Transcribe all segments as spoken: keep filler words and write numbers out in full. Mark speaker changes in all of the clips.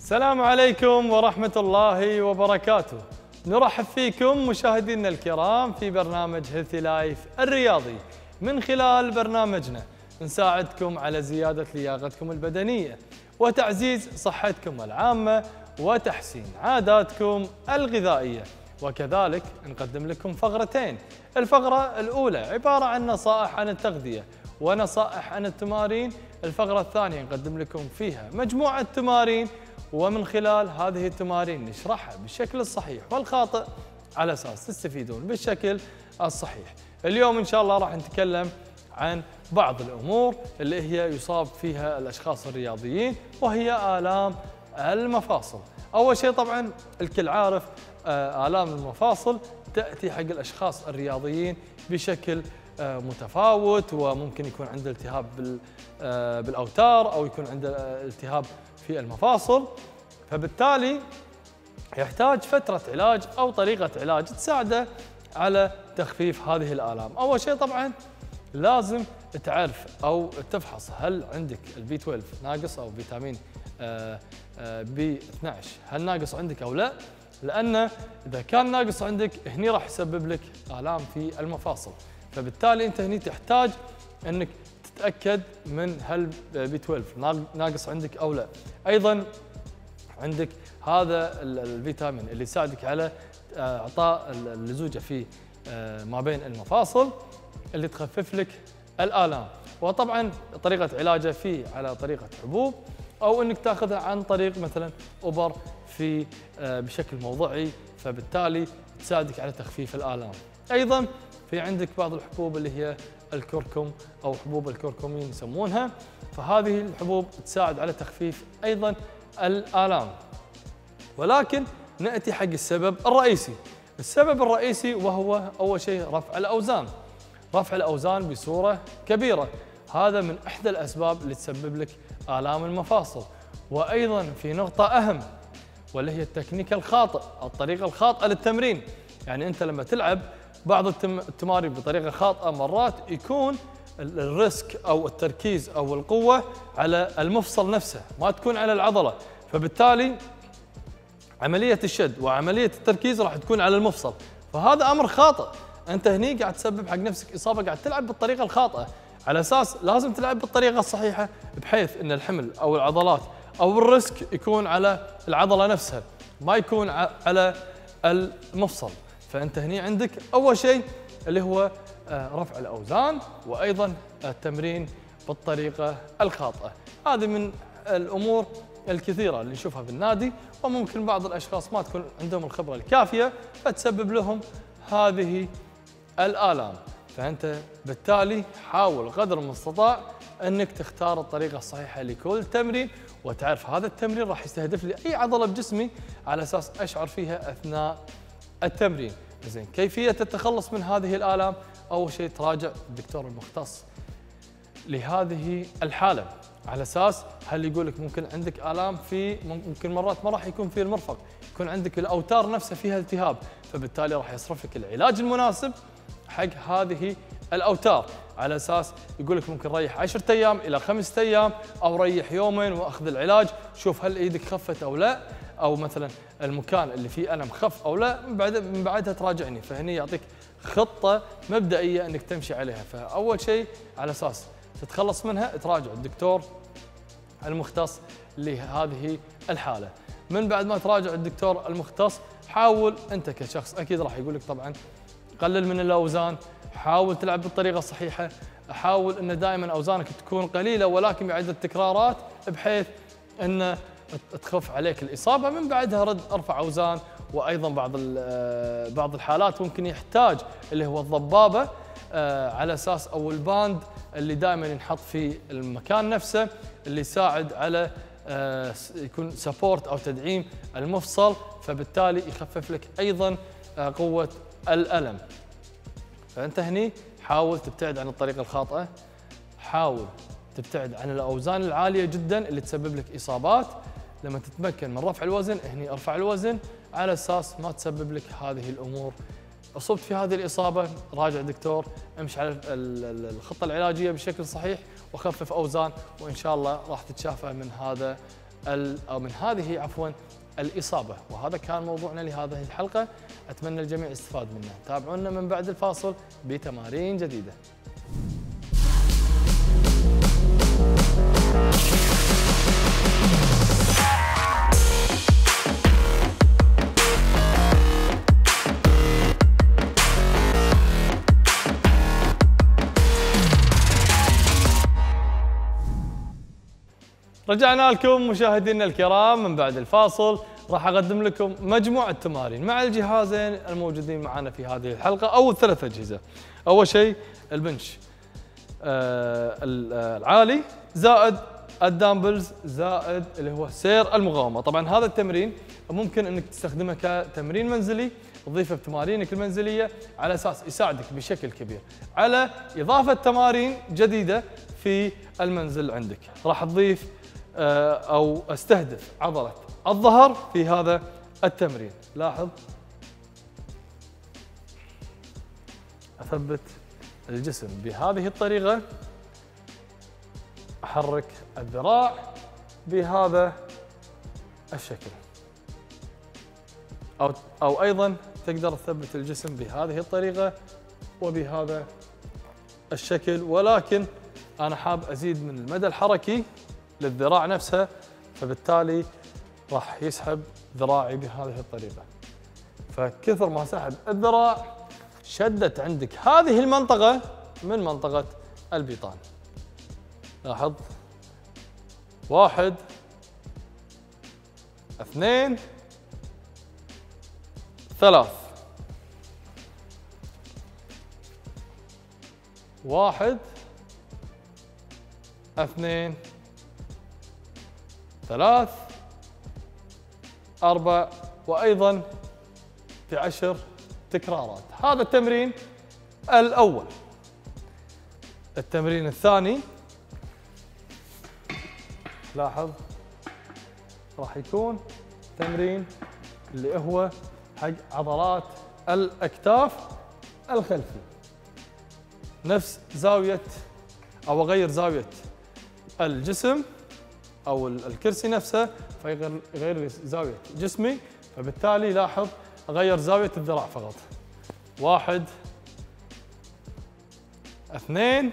Speaker 1: السلام عليكم ورحمة الله وبركاته. نرحب فيكم مشاهدينا الكرام في برنامج هيلثي لايف الرياضي. من خلال برنامجنا نساعدكم على زيادة لياقتكم البدنية وتعزيز صحتكم العامة وتحسين عاداتكم الغذائية، وكذلك نقدم لكم فقرتين. الفقرة الأولى عبارة عن نصائح عن التغذية ونصائح عن التمارين. الفقرة الثانية نقدم لكم فيها مجموعة تمارين، ومن خلال هذه التمارين نشرحها بالشكل الصحيح والخاطئ على أساس تستفيدون بالشكل الصحيح. اليوم إن شاء الله راح نتكلم عن بعض الأمور اللي هي يصاب فيها الأشخاص الرياضيين، وهي آلام المفاصل. أول شيء طبعا الكل عارف آلام المفاصل تأتي حق الأشخاص الرياضيين بشكل متفاوت، وممكن يكون عنده التهاب بالأوتار أو يكون عنده التهاب في المفاصل، فبالتالي يحتاج فترة علاج أو طريقة علاج تساعده على تخفيف هذه الآلام. أول شيء طبعا لازم تعرف أو تفحص هل عندك البي اثنا عشر ناقص أو فيتامين بي اثنا عشر هل ناقص عندك أو لا، لأن إذا كان ناقص عندك هني راح يسبب لك آلام في المفاصل. فبالتالي أنت هني تحتاج أنك تتأكد من هل بي اثنا عشر ناقص عندك أو لا. أيضا عندك هذا الفيتامين اللي يساعدك على إعطاء اللزوجة في ما بين المفاصل اللي تخفف لك الآلام. وطبعا طريقة علاجه فيه على طريقة حبوب، أو أنك تاخذها عن طريق مثلا أوبر في بشكل موضعي، فبالتالي تساعدك على تخفيف الآلام. أيضا في عندك بعض الحبوب اللي هي الكركم أو حبوب الكركمين يسمونها، فهذه الحبوب تساعد على تخفيف أيضا الآلام. ولكن نأتي حق السبب الرئيسي. السبب الرئيسي وهو أول شيء رفع الأوزان. رفع الأوزان بصورة كبيرة هذا من إحدى الأسباب اللي تسبب لك آلام المفاصل. وأيضا في نقطة أهم واللي هي التكنيك الخاطئ، الطريقة الخاطئة للتمرين. يعني أنت لما تلعب بعض التمارين بطريقة خاطئة مرات يكون الريسك أو التركيز أو القوة على المفصل نفسه، ما تكون على العضلة، فبالتالي عملية الشد وعملية التركيز راح تكون على المفصل، فهذا أمر خاطئ. أنت هني قاعد تسبب حق نفسك إصابة، قاعد تلعب بالطريقة الخاطئة. على أساس لازم تلعب بالطريقة الصحيحة بحيث أن الحمل أو العضلات أو الريسك يكون على العضلة نفسها، ما يكون على المفصل. فأنت هني عندك أول شيء اللي هو رفع الأوزان، وأيضا التمرين بالطريقة الخاطئة. هذه من الأمور الكثيرة اللي نشوفها بالنادي، وممكن بعض الأشخاص ما تكون عندهم الخبرة الكافية فتسبب لهم هذه الآلام. فأنت بالتالي حاول قدر المستطاع أنك تختار الطريقة الصحيحة لكل تمرين، وتعرف هذا التمرين راح يستهدف لي أي عضلة بجسمي على أساس أشعر فيها أثناء التمرين. زين، كيفية التخلص من هذه الآلام؟ أول شيء تراجع الدكتور المختص لهذه الحالة، على أساس هل يقول لك ممكن عندك آلام في ممكن مرات ما راح يكون في المرفق، يكون عندك الأوتار نفسها فيها التهاب، فبالتالي راح يصرف لك العلاج المناسب حق هذه الأوتار، على أساس يقول لك ممكن ريح عشرة أيام إلى خمسة أيام، أو ريح يومين وأخذ العلاج، شوف هل إيدك خفت أو لا، أو مثلا المكان اللي فيه ألم خف أو لا، من بعد من بعدها تراجعني. فهني يعطيك خطة مبدئية أنك تمشي عليها. فأول شيء على أساس تتخلص منها تراجع الدكتور المختص لهذه الحالة. من بعد ما تراجع الدكتور المختص حاول أنت كشخص، أكيد راح يقول لك طبعا قلل من الأوزان، حاول تلعب بالطريقة الصحيحة، حاول أن دائما أوزانك تكون قليلة ولكن بعدة تكرارات بحيث أن تخف عليك الإصابة. من بعدها رد ارفع أوزان. وأيضا بعض بعض الحالات ممكن يحتاج اللي هو الضبابة على أساس أو الباند اللي دائما ينحط في المكان نفسه، اللي يساعد على يكون سبورت أو تدعيم المفصل، فبالتالي يخفف لك أيضا قوة الألم. فأنت هني حاول تبتعد عن الطريقة الخاطئة، حاول تبتعد عن الأوزان العالية جدا اللي تسبب لك إصابات. لما تتمكن من رفع الوزن هني ارفع الوزن على أساس ما تسبب لك هذه الأمور. أصبت في هذه الإصابة راجع دكتور، امشي على الخطة العلاجية بشكل صحيح وخفف أوزان، وإن شاء الله راح تتشافى من هذا أو من هذه عفوا الإصابة. وهذا كان موضوعنا لهذه الحلقة، أتمنى الجميع يستفاد منه. تابعونا من بعد الفاصل بتمارين جديدة. رجعنا لكم مشاهدينا الكرام من بعد الفاصل. راح اقدم لكم مجموعه تمارين مع الجهازين الموجودين معنا في هذه الحلقه او الثلاث اجهزه. اول شيء البنش آه العالي زائد الدامبلز زائد اللي هو سير المقاومه. طبعا هذا التمرين ممكن انك تستخدمه كتمرين منزلي، تضيفه بتمارينك المنزليه على اساس يساعدك بشكل كبير على اضافه تمارين جديده في المنزل عندك. راح تضيف أو استهدف عضلة الظهر في هذا التمرين. لاحظ أثبت الجسم بهذه الطريقة، أحرك الذراع بهذا الشكل، أو أو أيضا تقدر تثبت الجسم بهذه الطريقة وبهذا الشكل، ولكن أنا حاب أزيد من المدى الحركي للذراع نفسها، فبالتالي راح يسحب ذراعي بهذه الطريقة. فكثر ما سحب الذراع شدت عندك هذه المنطقة من منطقة البيطان. لاحظ واحد اثنين ثلاث، واحد اثنين ثلاث أربع، وأيضا في عشر تكرارات. هذا التمرين الأول. التمرين الثاني لاحظ راح يكون تمرين اللي هو حق عضلات الأكتاف الخلفي. نفس زاوية أو أغير زاوية الجسم أو الكرسي نفسه فيغير يغير زاوية جسمي، فبالتالي لاحظ أغير زاوية الذراع فقط. واحد اثنين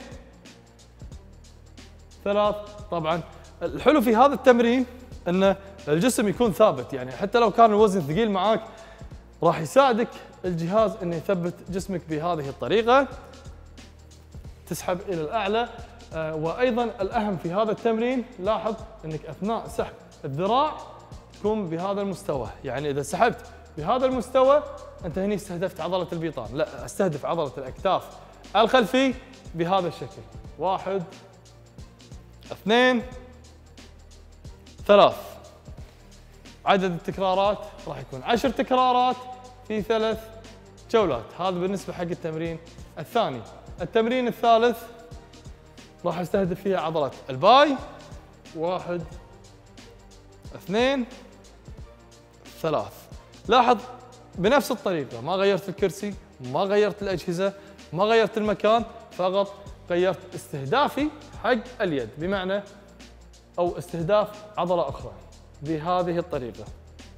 Speaker 1: ثلاث. طبعا الحلو في هذا التمرين أن الجسم يكون ثابت، يعني حتى لو كان الوزن ثقيل معاك راح يساعدك الجهاز أنه يثبت جسمك بهذه الطريقة، تسحب إلى الأعلى. آه وأيضا الأهم في هذا التمرين لاحظ أنك أثناء سحب الذراع تكون بهذا المستوى، يعني إذا سحبت بهذا المستوى أنت هنا استهدفت عضلة البيطان، لا استهدف عضلة الأكتاف الخلفي بهذا الشكل. واحد اثنين ثلاث. عدد التكرارات راح يكون عشر تكرارات في ثلاث جولات. هذا بالنسبة حق التمرين الثاني. التمرين الثالث راح استهدف فيها عضلة الباي. واحد اثنين ثلاث. لاحظ بنفس الطريقة، ما غيرت الكرسي، ما غيرت الأجهزة، ما غيرت المكان، فقط غيرت استهدافي حق اليد، بمعنى أو استهداف عضلة أخرى بهذه الطريقة.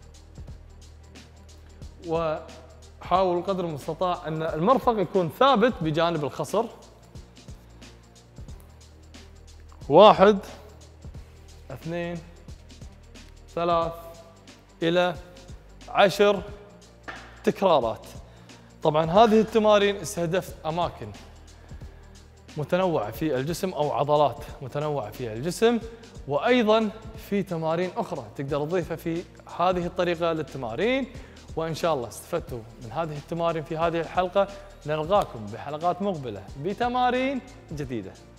Speaker 1: وحاول قدر المستطاع أن المرفق يكون ثابت بجانب الخصر. واحد اثنين ثلاث إلى عشر تكرارات. طبعا هذه التمارين استهدفت أماكن متنوعة في الجسم أو عضلات متنوعة في الجسم، وأيضا في تمارين أخرى تقدر تضيفها في هذه الطريقة للتمارين. وإن شاء الله استفدتوا من هذه التمارين في هذه الحلقة. نلقاكم بحلقات مقبلة بتمارين جديدة.